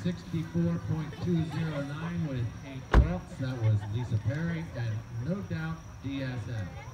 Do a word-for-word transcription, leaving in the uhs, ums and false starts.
sixty-four point two zero nine with eight twelfths. That was Lisa Perry and No Doubt D S M.